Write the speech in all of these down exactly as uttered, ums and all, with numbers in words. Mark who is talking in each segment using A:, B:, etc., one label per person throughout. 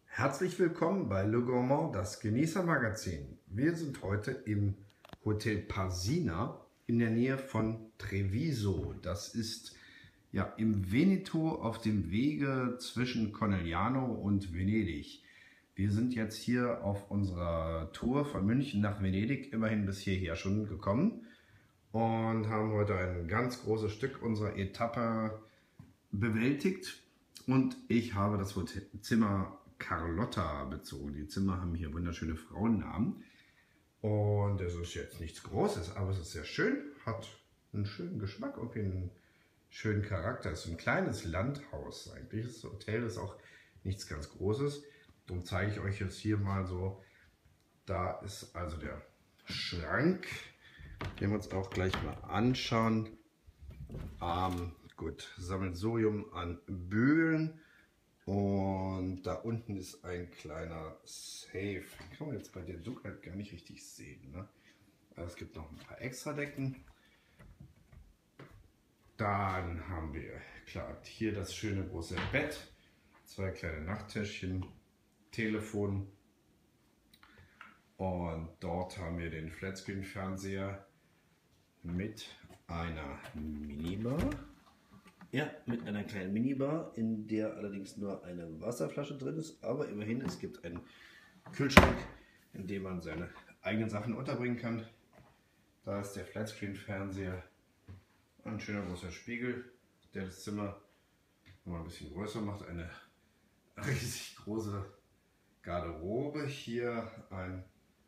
A: Herzlich willkommen bei Le Gourmand, das Genießermagazin. Wir sind heute im Hotel Parsina in der Nähe von Treviso. Das ist ja im Veneto auf dem Wege zwischen Conegliano und Venedig. Wir sind jetzt hier auf unserer Tour von München nach Venedig immerhin bis hierher schon gekommen und haben heute ein ganz großes Stück unserer Etappe bewältigt. Und ich habe das Hotel Zimmer Carlotta bezogen. Die Zimmer haben hier wunderschöne Frauennamen. Und es ist jetzt nichts Großes, aber es ist sehr schön. Hat einen schönen Geschmack und einen schönen Charakter. Es ist ein kleines Landhaus eigentlich. Das Hotel ist auch nichts ganz Großes. Darum zeige ich euch jetzt hier mal so. Da ist also der Schrank. Den wir uns auch gleich mal anschauen. Ähm, gut, Sammelsurium an Böhlen. Und da unten ist ein kleiner Safe. Den kann man jetzt bei der Dunkelheit gar nicht richtig sehen. Ne? Also es gibt noch ein paar Extradecken. Dann haben wir, klar, hier das schöne große Bett. Zwei kleine Nachttischchen, Telefon. Und dort haben wir den Flatscreen-Fernseher mit einer Minibar. Ja, mit einer kleinen Minibar, in der allerdings nur eine Wasserflasche drin ist. Aber immerhin, es gibt einen Kühlschrank, in dem man seine eigenen Sachen unterbringen kann. Da ist der Flatscreen-Fernseher. Ein schöner großer Spiegel, der das Zimmer noch mal ein bisschen größer macht. Eine riesig große Garderobe. Hier ein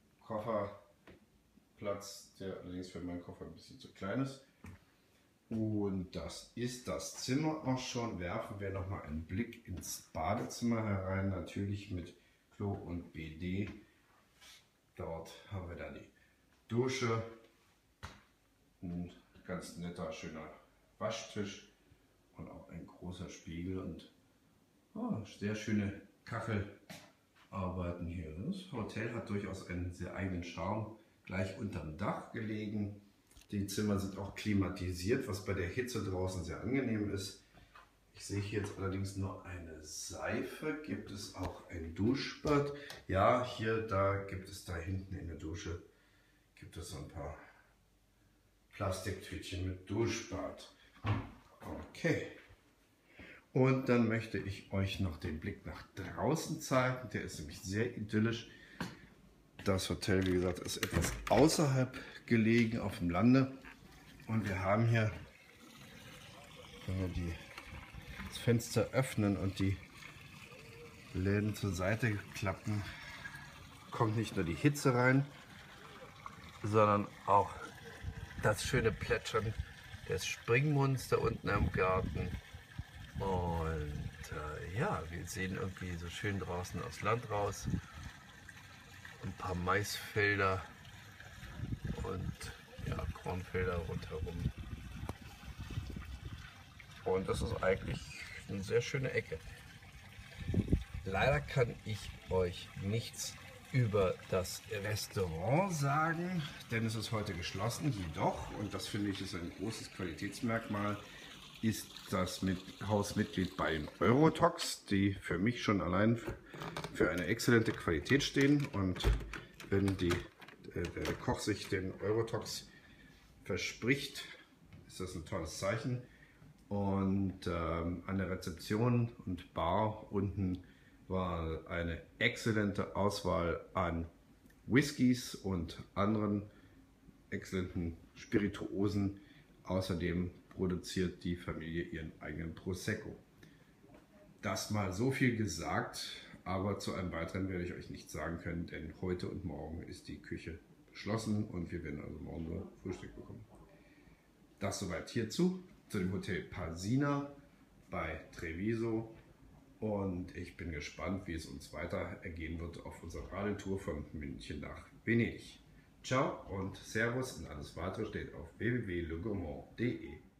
A: Kofferplatz, der allerdings für meinen Koffer ein bisschen zu klein ist. Und das ist das Zimmer auch schon. Werfen wir noch mal einen Blick ins Badezimmer herein, natürlich mit Klo und B D. Dort haben wir dann die Dusche, ein ganz netter, schöner Waschtisch und auch ein großer Spiegel und oh, sehr schöne Kachelarbeiten hier. Das Hotel hat durchaus einen sehr eigenen Charme, gleich unterm Dach gelegen. Die Zimmer sind auch klimatisiert, was bei der Hitze draußen sehr angenehm ist. Ich sehe hier jetzt allerdings nur eine Seife. Gibt es auch ein Duschbad? Ja, hier, da gibt es da hinten in der Dusche gibt es so ein paar Plastiktütchen mit Duschbad. Okay. Und dann möchte ich euch noch den Blick nach draußen zeigen. Der ist nämlich sehr idyllisch. Das Hotel, wie gesagt, ist etwas außerhalb gelegen auf dem Lande. Und wir haben hier, wenn wir die, das Fenster öffnen und die Läden zur Seite klappen, kommt nicht nur die Hitze rein, sondern auch das schöne Plätschern des Springmunds da unten im Garten. Und äh, ja, wir sehen irgendwie so schön draußen aufs Land raus. Ein paar Maisfelder und ja, Kornfelder rundherum. Und das ist eigentlich eine sehr schöne Ecke. Leider kann ich euch nichts über das Restaurant sagen, denn es ist heute geschlossen. Jedoch, und das finde ich ist ein großes Qualitätsmerkmal, ist das mit Hausmitglied bei Eurotox, die für mich schon allein für eine exzellente Qualität stehen. Und wenn die, äh, der Koch sich den Eurotox verspricht, ist das ein tolles Zeichen. Und ähm, an der Rezeption und Bar unten war eine exzellente Auswahl an Whiskys und anderen exzellenten Spirituosen. Außerdem produziert die Familie ihren eigenen Prosecco. Das mal so viel gesagt, aber zu einem weiteren werde ich euch nichts sagen können, denn heute und morgen ist die Küche geschlossen und wir werden also morgen nur Frühstück bekommen. Das soweit hierzu, zu dem Hotel Parsina bei Treviso, und ich bin gespannt, wie es uns weiter ergehen wird auf unserer Radeltour von München nach Venedig. Ciao und Servus, und alles weitere steht auf w w w punkt le gourmand punkt de.